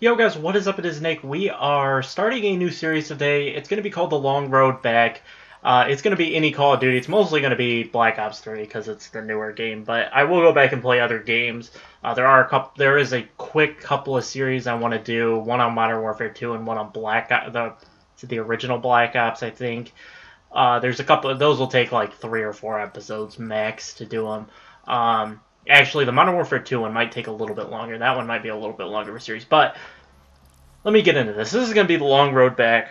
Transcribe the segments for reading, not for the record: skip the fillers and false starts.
Yo guys, what is up? It is Nick. We are starting a new series today. It's going to be called The Long Road Back. It's going to be any Call of Duty. It's mostly going to be Black Ops 3 because it's the newer game, but I will go back and play other games. There is a quick couple of series I want to do. One on Modern Warfare 2 and one on the original Black Ops, I think. There's a couple of those will take like 3 or 4 episodes max to do them. Actually, the Modern Warfare 2 one might take a little bit longer. That one might be a little bit longer of a series. But let me get into this. This is going to be the long road back.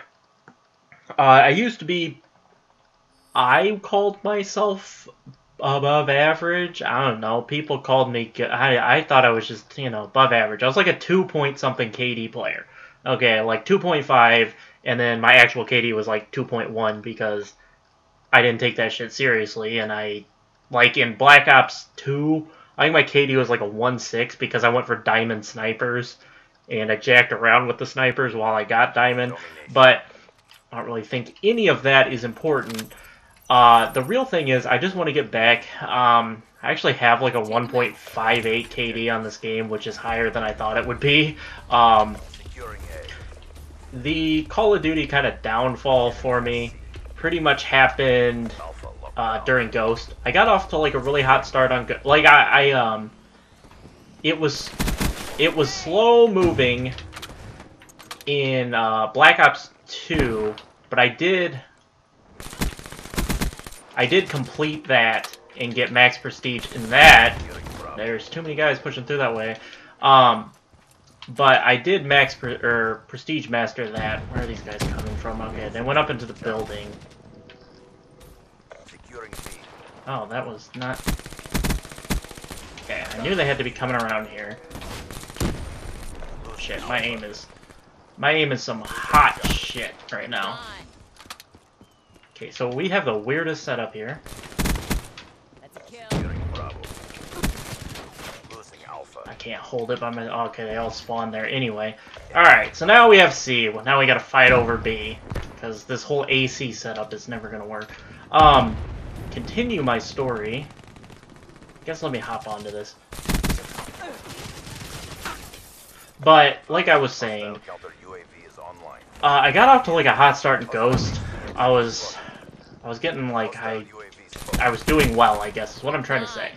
I called myself above average. I don't know. People called me, I thought I was just, above average. I was like a 2-point-something KD player. Okay, like 2.5, and then my actual KD was like 2.1 because I didn't take that shit seriously, and like in Black Ops 2, I think my KD was like a 1.6 because I went for diamond snipers, and I jacked around with the snipers while I got diamond, but I don't really think any of that is important. The real thing is, I just want to get back. I actually have like a 1.58 KD on this game, which is higher than I thought it would be. The Call of Duty kind of downfall for me pretty much happened during Ghost. I got off to like a really hot start on like it was slow moving in Black Ops 2, but I did complete that and get max prestige in that. There's too many guys pushing through that way. But I did prestige master that. Where are these guys coming from? Okay, they went up into the building. Oh, that was not... Okay, I knew they had to be coming around here. Shit, my aim is some hot shit right now. Okay, so we have the weirdest setup here. I can't hold it by my... Okay, they all spawned there anyway. Alright, so now we have C. Well, now we gotta fight over B. Because this whole AC setup is never gonna work. Continue my story. I guess let me hop onto this. But, like I was saying, I got off to like a hot start in Ghost. I was getting like I was doing well, I guess is what I'm trying to say.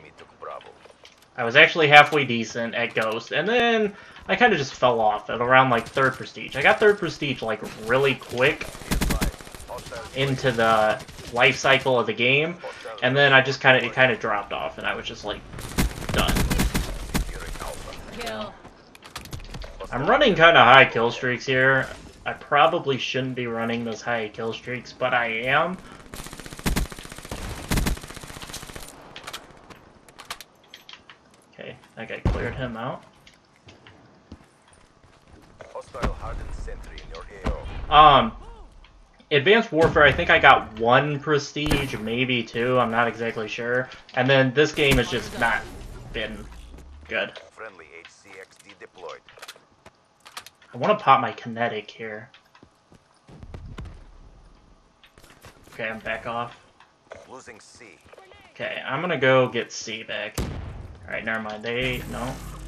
I was actually halfway decent at Ghost, and then I kind of just fell off at around like 3rd Prestige. I got 3rd Prestige like really quick into the life cycle of the game, and then it kind of dropped off, and I was just like done. I'm running kind of high kill streaks here. I probably shouldn't be running those high kill streaks, but I am. Okay, that guy cleared him out. Advanced Warfare, I think I got 1 prestige, maybe 2, I'm not exactly sure. And then this game has just not been good. I want to pop my kinetic here. Okay, I'm back off. Losing C. Okay, I'm gonna go get C back. Alright, never mind. No.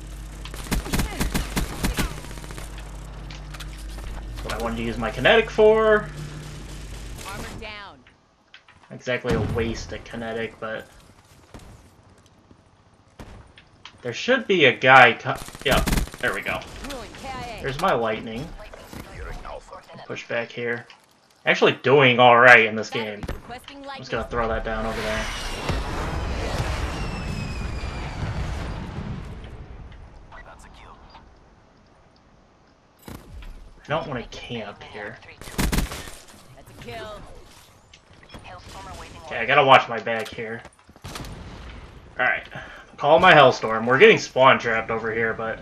That's what I wanted to use my kinetic for. Down. Exactly a waste of kinetic, but there should be a guy. Yep, there we go. There's my lightning. Push back here. Actually doing all right in this game. I'm just gonna throw that down over there. I don't want to camp here. Okay, I gotta watch my back here. Alright. Call my Hellstorm. We're getting spawn trapped over here, but...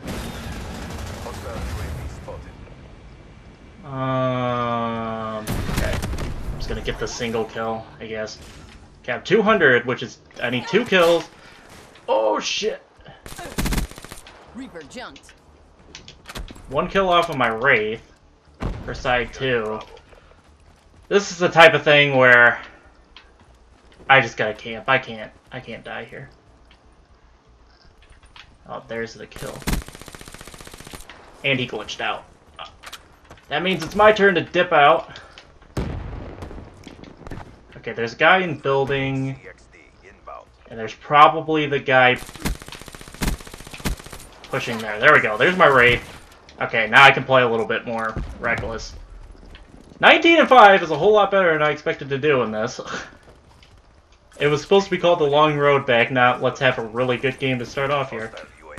Okay. I'm just gonna get the single kill, I guess. Okay, I have 200, which is... I need 2 kills. Oh, shit! Reaper jumped. 1 kill off of my Wraith for side 2. This is the type of thing where I just gotta camp. I can't die here. Oh, there's the kill. And he glitched out. That means it's my turn to dip out. Okay, there's a guy in building. And there's probably the guy pushing there. There we go. There's my Wraith. Okay, now I can play a little bit more reckless. 19-5 is a whole lot better than I expected to do in this. It was supposed to be called the long road back, not let's have a really good game to start off here.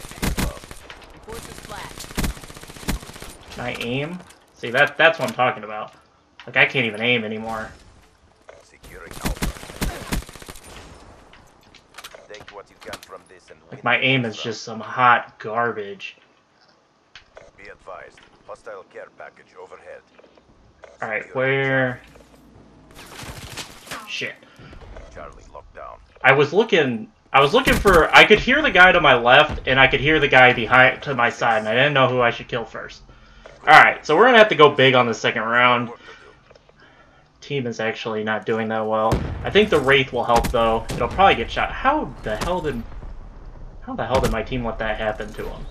Can I aim? See, that's what I'm talking about. Like, I can't even aim anymore. Like, my aim is just some hot garbage. Be advised, hostile care package overhead. Alright, where... Shit. Charlie, locked down. I was looking for... I could hear the guy to my left, and I could hear the guy behind to my side, and I didn't know who I should kill first. Alright, so we're gonna have to go big on the second round. Team is actually not doing that well. I think the Wraith will help, though. It'll probably get shot. How the hell did my team let that happen to him?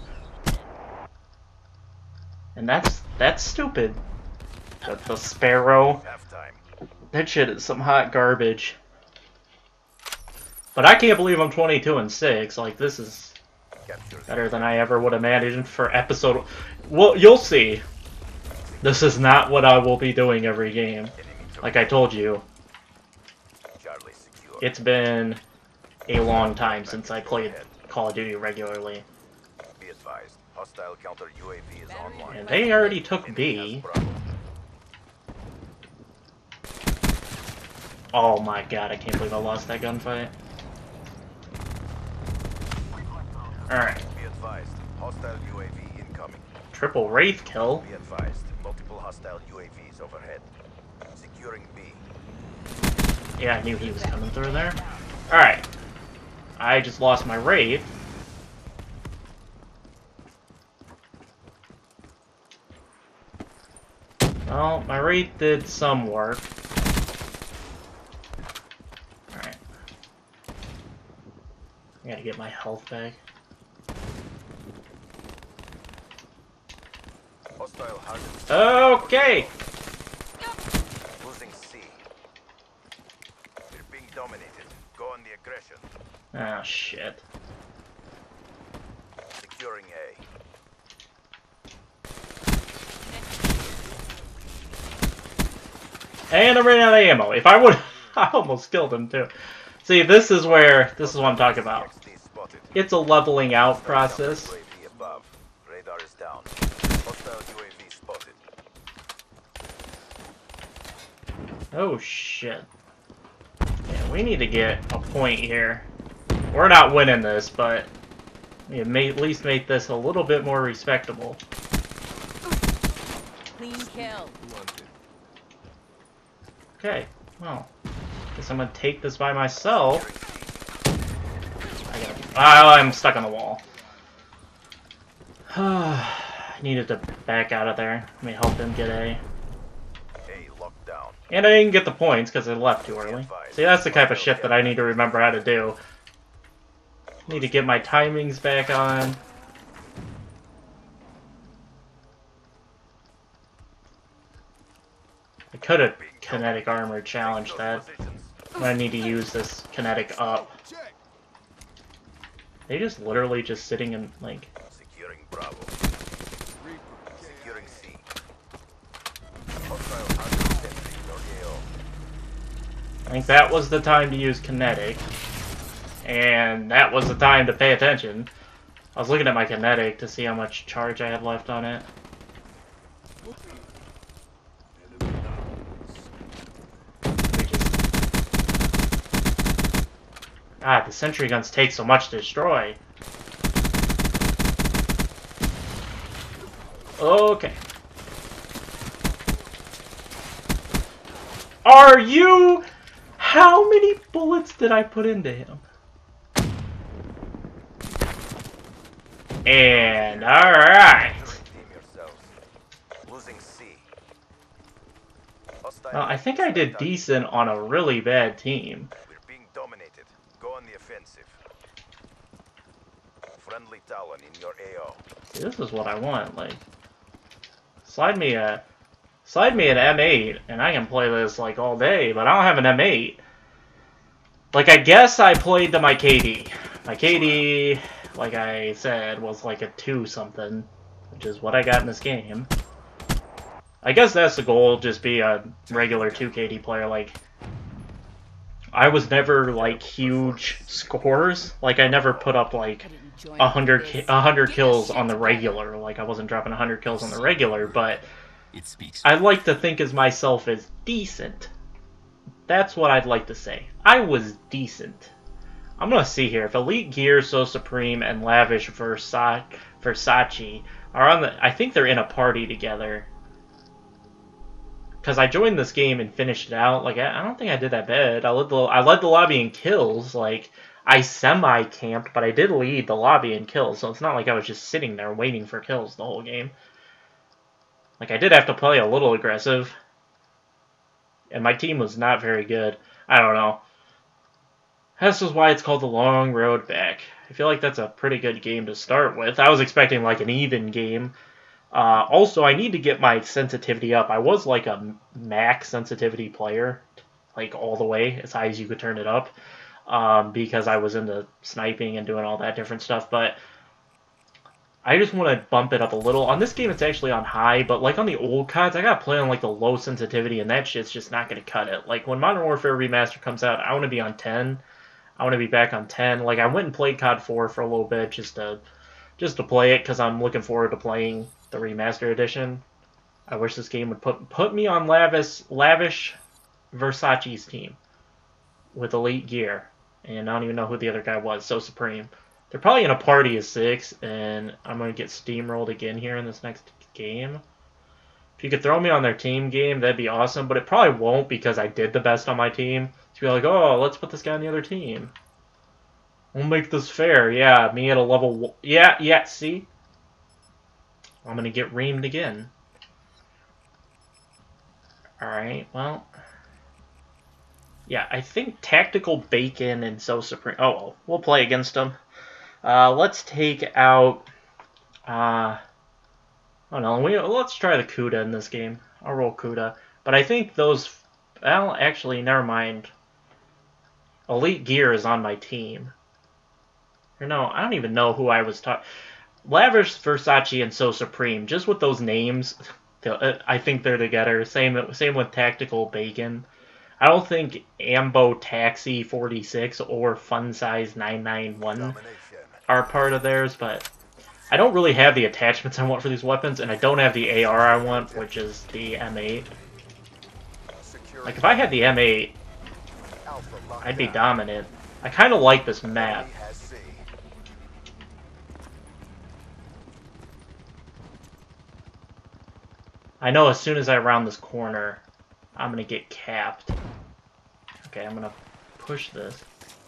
And that's stupid. The Sparrow. That shit is some hot garbage. But I can't believe I'm 22-6. Like, this is better than I ever would imagine for episode... Well, you'll see. This is not what I will be doing every game. Like I told you. It's been a long time since I played Call of Duty regularly. Be advised, hostile counter UAV is online. And they already took B. Oh my god, I can't believe I lost that gunfight. Alright. Be advised, hostile UAV incoming. Triple Wraith kill. Be advised, multiple hostile UAVs overhead. Securing B. Yeah, I knew he was coming through there. Alright. I just lost my Wraith. Well, my Wraith did some work. Alright. I gotta get my health back. Hostile hazards. Okay! Losing C. We're being dominated. Go on the aggression. Oh, shit. Securing A. And I'm running out of ammo. If I would... I almost killed him, too. See, this is what I'm talking about. It's a leveling out process. UAV above. Radar is down. Hostile UAV spotted. Oh, shit. Yeah, we need to get a point here. We're not winning this, but we may at least make this a little bit more respectable. Clean kill. Okay, well, guess I'm gonna take this by myself. I'm stuck on the wall. I needed to back out of there. Let me help him get A. A locked down. And I didn't get the points because I left too early. See, that's the type of shit that I need to remember how to do. Need to get my timings back on. I could have kinetic armor challenged that. But I need to use this kinetic up. They just literally just sitting in, like... Securing Bravo. Securing C. Hostile hazard entering your AO. I think that was the time to use kinetic. And that was the time to pay attention. I was looking at my kinetic to see how much charge I had left on it. God, the sentry guns take so much to destroy. Okay. Are you... How many bullets did I put into him? And alright. Losing C. Well, I think I did decent on a really bad team. We're being dominated. Go on the offensive. Friendly Talon in your AO. See, this is what I want. Like, Slide me an M8, and I can play this like all day. But I don't have an M8. Like, I guess I played to my KD. My KD, like I said, was like a 2 something, which is what I got in this game. I guess that's the goal, just be a regular 2 KD player. Like, I was never like huge scores. Like, I never put up like 100 kills on the regular. Like, I wasn't dropping 100 kills on the regular, but I like to think of myself as decent. That's what I'd like to say. I was decent. I'm gonna see here if Elite Gear, So Supreme, and Lavish Versace are on the. I think they're in a party together. Cause I joined this game and finished it out. Like, I don't think I did that bad. I led the lobby in kills. Like, I semi-camped, but I did lead the lobby in kills. So it's not like I was just sitting there waiting for kills the whole game. Like, I did have to play a little aggressive. And my team was not very good. I don't know. This is why it's called The Long Road Back. I feel like that's a pretty good game to start with. I was expecting like an even game. Also, I need to get my sensitivity up. I was like a max sensitivity player. Like all the way, as high as you could turn it up. Because I was into sniping and doing all that different stuff. But I just want to bump it up a little. On this game, it's actually on high, but like on the old CODs, I gotta play on like the low sensitivity, and that shit's just not gonna cut it. Like when Modern Warfare Remastered comes out, I want to be on 10. I want to be back on 10. Like I went and played COD 4 for a little bit just to play it because I'm looking forward to playing the Remastered Edition. I wish this game would put me on Lavish Versace's team with Elite Gear, and I don't even know who the other guy was. So Supreme. They're probably in a party of 6, and I'm going to get steamrolled again here in this next game. If you could throw me on their team game, that'd be awesome, but it probably won't because I did the best on my team. So you're like, oh, let's put this guy on the other team. We'll make this fair. Yeah, me at a level... Yeah, see? I'm going to get reamed again. Alright, well... Yeah, I think Tactical Bacon and So Supreme... Oh, well, we'll play against them. Let's take out, I don't know, let's try the Kuda in this game. I'll roll Kuda. But I think those, well, actually, never mind. Elite Gear is on my team. Or no, I don't even know who I was talking. Lavish, Versace, and So Supreme, just with those names, I think they're together. Same with Tactical Bacon. I don't think Ambo Taxi 46 or Fun Size 991 are part of theirs, but I don't really have the attachments I want for these weapons, and I don't have the AR I want, which is the M8. Like, if I had the M8, I'd be dominant. I kind of like this map. I know as soon as I round this corner, I'm going to get capped. Okay, I'm going to push this.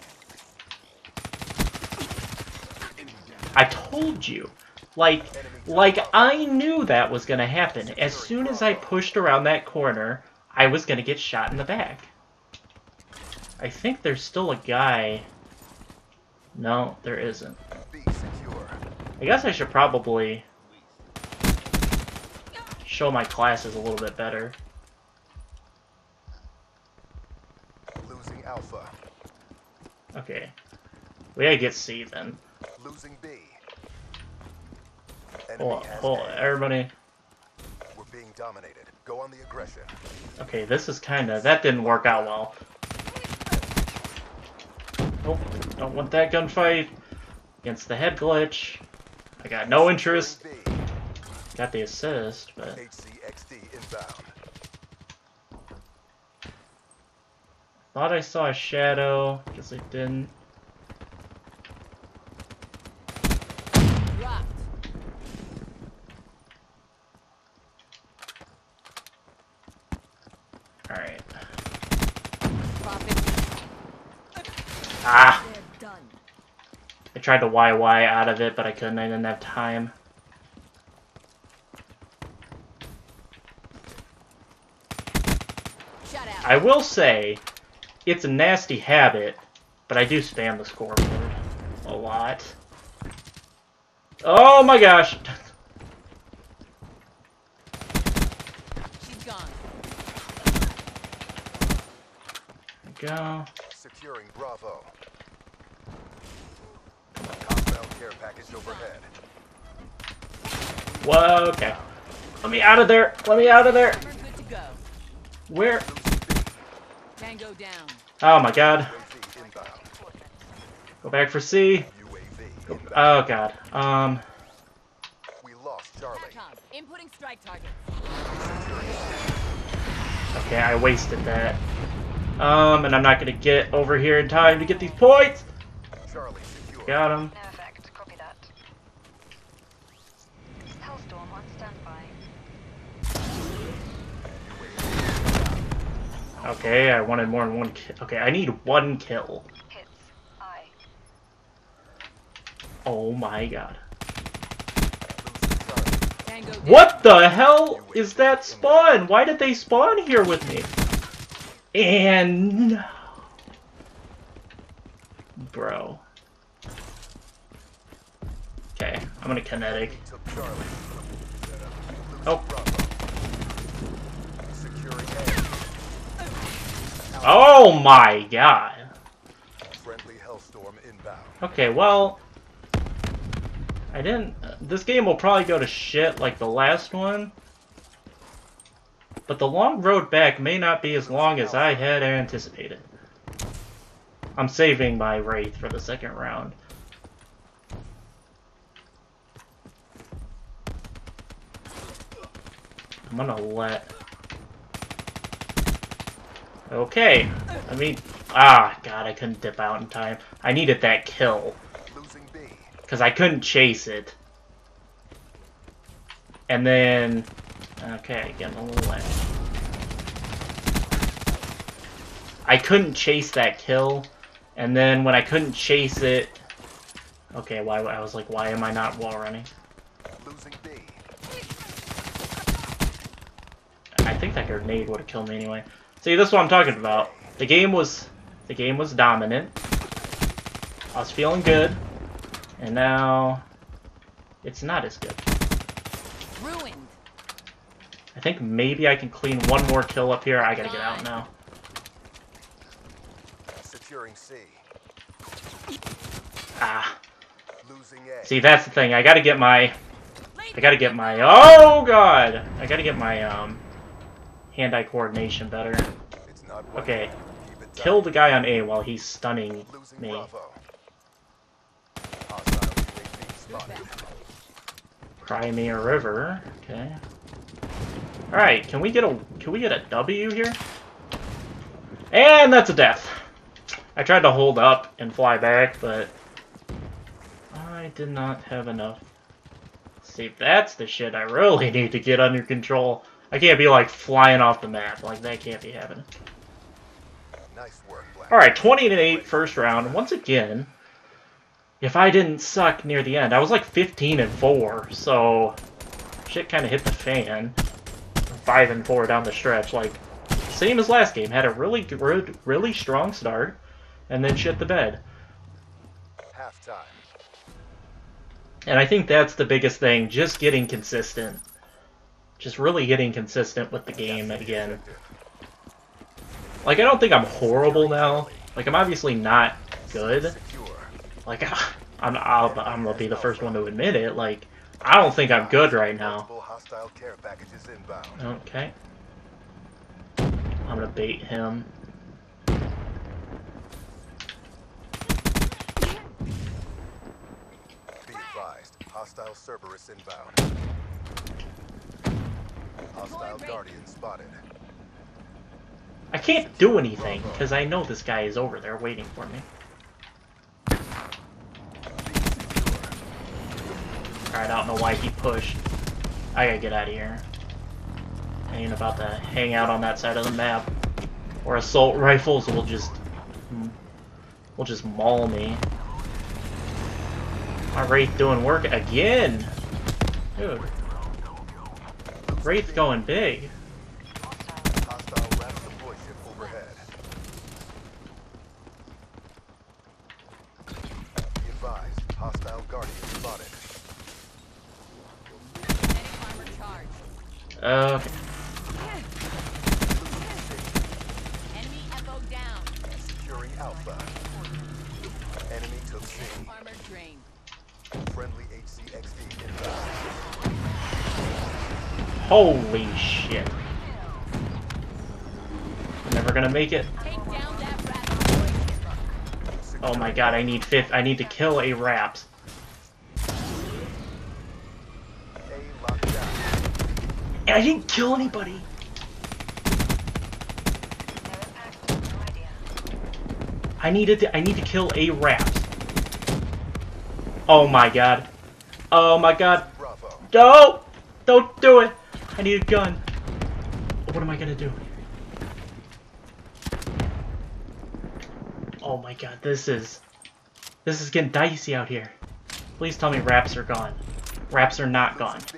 I told you. Like I knew that was going to happen. As soon as I pushed around that corner, I was going to get shot in the back. I think there's still a guy. No, there isn't. I guess I should probably show my classes a little bit better. Losing Alpha. Okay. We gotta get C then. Losing B. Hold on, everybody. We're being dominated. Go on the aggression. Okay, this is kinda... That didn't work out well. Nope, don't want that gunfight. Against the head glitch. I got no interest. Got the assist, but... HCXD inbound. Thought I saw a shadow. Guess I didn't. Dropped. Alright. Profit. Ah! They're done. I tried to YY out of it, but I couldn't. I didn't have time. Shut out. I will say, it's a nasty habit, but I do spam the scoreboard a lot. Oh my gosh! we go. Securing Bravo. Hostile care package overhead. Whoa, okay. Let me out of there. Let me out of there. Armor good to go. Where? Tango down. Oh my god. UAV inbound. Go back for C. UAV Go, inbound. oh god. We lost Charlie. SATCOM. Inputting strike target. Okay, I wasted that. And I'm not gonna get over here in time to get these points. Charlie secure. Got him. No effect. Copy that. Hellstorm on standby. Okay, I wanted more than one kill. Okay, I need one kill. Hits. I. Oh my god. Losing Charlie. Tango down. What the hell is that spawn? Why did they spawn here with me? And... Bro. Okay, I'm gonna kinetic. Took Charlie. Losing Oh. Bravo. Securing A. Oh my god. Friendly Hellstorm inbound. Okay, well... I didn't... This game will probably go to shit like the last one. But the long road back may not be as long as I had anticipated. I'm saving my Wraith for the second round. I'm gonna let... Okay. I mean... Ah, god, I couldn't dip out in time. I needed that kill. Losing B. Because I couldn't chase it. And then... Okay, getting a little lag. I couldn't chase that kill. And then when I couldn't chase it... Okay, why I was like, why am I not wall running? Losing B. I think that grenade would have killed me anyway. See, this is what I'm talking about. The game was dominant. I was feeling good. And now... It's not as good. Ruined. I think maybe I can clean one more kill up here. I gotta get out now. Securing C. Ah. Losing A. See, that's the thing. I gotta get my... Oh, God! I gotta get my, hand-eye coordination better. It's not Okay. Keep it Kill tight. the guy on A while he's stunning Losing me. Bravo. Hostile UAV spotted. Cry me a river. Okay. Alright, can we get a W here? And that's a death. I tried to hold up and fly back, but I did not have enough. See, that's the shit I really need to get under control. I can't be like flying off the map. Like, that can't be happening. Nice work, Black. Alright, 20-8 first round. Once again, if I didn't suck near the end, I was like 15-4, so shit kind of hit the fan. 5-4 down the stretch, like same as last game. Had a really good, really strong start, and then shit the bed. Halftime. And I think that's the biggest thing, just getting consistent. Just really getting consistent with the game again. Like, I don't think I'm horrible now. Like, I'm obviously not good. Secure. Like, I'm gonna be the first one to admit it. Like, I don't think I'm good right now. Multiple hostile care packages inbound. Okay. I'm gonna bait him. Be advised. Hostile Cerberus inbound. Hostile Guardian spotted. I can't do anything, because I know this guy is over there waiting for me. Alright, I don't know why he pushed. I gotta get out of here. I ain't about to hang out on that side of the map. Or assault rifles will just maul me. My Wraith doing work again! Dude. Wraith going big. Hostile wraps deploy ship overhead. Be advised. Hostile Guardian spotted. Kinetic armor charged. Okay. Enemy FO down. took C. Enemy armor drained. Friendly HCXD inbound. Holy shit. Never gonna make it. Take down that rat. Oh my god, I need to kill a Raps. A locked down. And I didn't kill anybody. No impact, no idea. I need to kill a Raps. Oh my god. Oh my god. Bravo. No! Don't do it! I need a gun. What am I gonna do? Oh my god, this is getting dicey out here. Please tell me Raps are gone. Raps are not gone. B.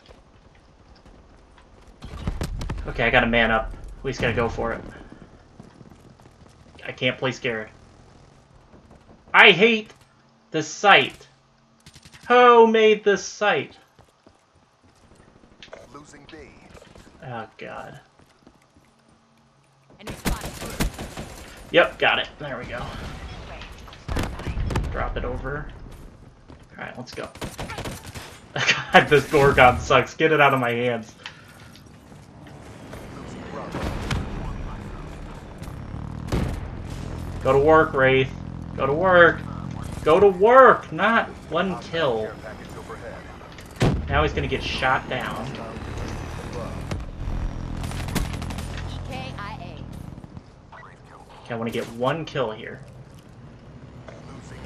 Okay, I gotta man up. We just gotta go for it. I can't play scared. I hate this site. Who made this site? Losing B. Oh god. Enemy spotted. Yep, got it. There we go. Wait, stand by. Drop it over. Alright, let's go. God, this Gorgon sucks. Get it out of my hands. Losing Bravo. Go to work, Wraith. Go to work. Go to work! Not one kill. Care package overhead. Now he's gonna get shot down. Above. EKIA. Okay, I want to get one kill here. Losing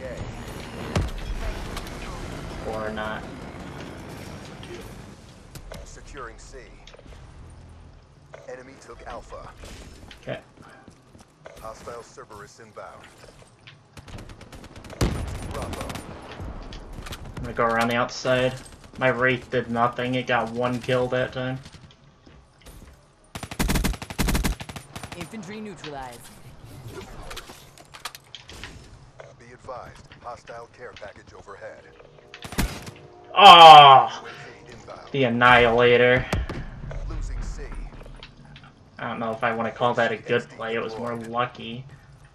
A. Or not. Securing C. Enemy took Alpha. Okay. Hostile Cerberus inbound. Bravo. I'm gonna go around the outside. My Wraith did nothing. It got one kill that time. Infantry neutralized. Be advised. Hostile care package overhead. Oh! UAV inbound. The Annihilator. Losing C. I don't know if I want to call that a good play. It was more lucky.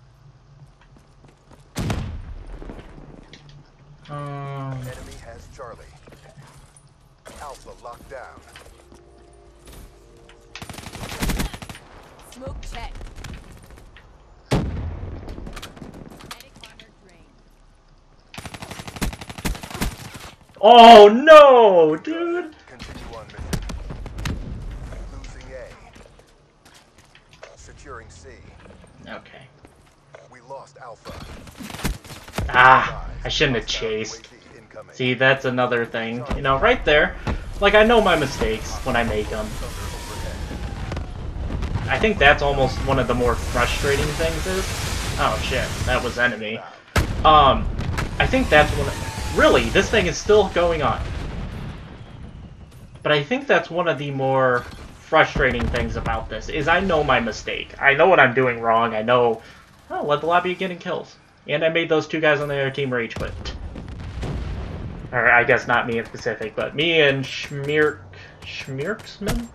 Enemy has Charlie. Alpha locked down. Smoke check. Medic armor drained. Oh no, dude! Continue on mission. Losing A. Securing C. Okay. We lost Alpha. Ah, I shouldn't have chased. UAV incoming. See, that's another thing. You know, right there. Like, I know my mistakes when I make them. Thunder overhead. I think that's almost one of the more frustrating things is... Oh shit, that was enemy. I think that's one of... Really, this thing is still going on. But I think that's one of the more frustrating things about this, is I know my mistake. I know what I'm doing wrong. I know... Oh, let the lobby getting kills. And I made those two guys on the other team rage quit. Or I guess not me in specific, but me and Schmierksman?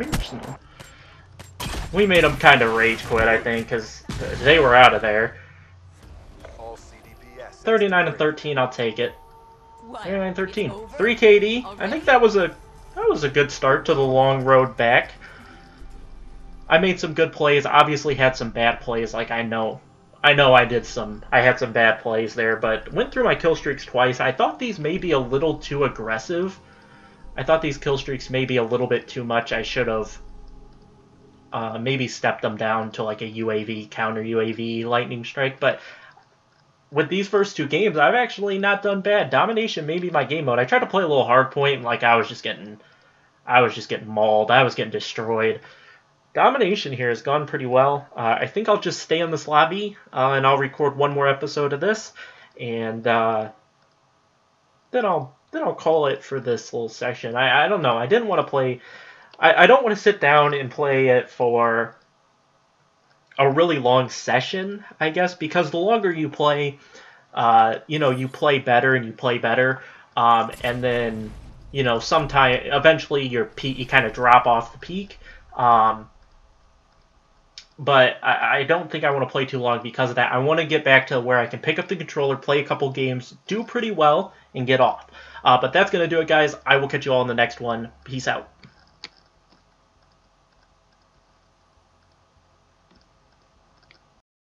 We made them kind of rage quit, I think, because they were out of there. All CDP assets 39 and 13, I'll take it. What? 39 13. It's over? 3 KD. I Already? think that was a good start to the long road back. I made some good plays, obviously had some bad plays, like I know I had some bad plays there, but went through my kill streaks twice. I thought these may be a little too aggressive. I thought these kill streaks may be a little bit too much. I should have maybe stepped them down to like a UAV, counter UAV, lightning strike, but with these first two games, I've actually not done bad. Domination may be my game mode. I tried to play a little hard point, and like I was just getting mauled. I was getting destroyed. Domination here has gone pretty well. I think I'll just stay in this lobby, and I'll record one more episode of this, and then I'll call it for this little session. I don't know. I didn't want to play. I don't want to sit down and play it for a really long session, I guess, because the longer you play, you play better and you play better, and then eventually you kind of drop off the peak. but I don't think I want to play too long because of that. I want to get back to where I can pick up the controller, play a couple games, do pretty well, and get off. But that's going to do it, guys. I will catch you all in the next one. Peace out.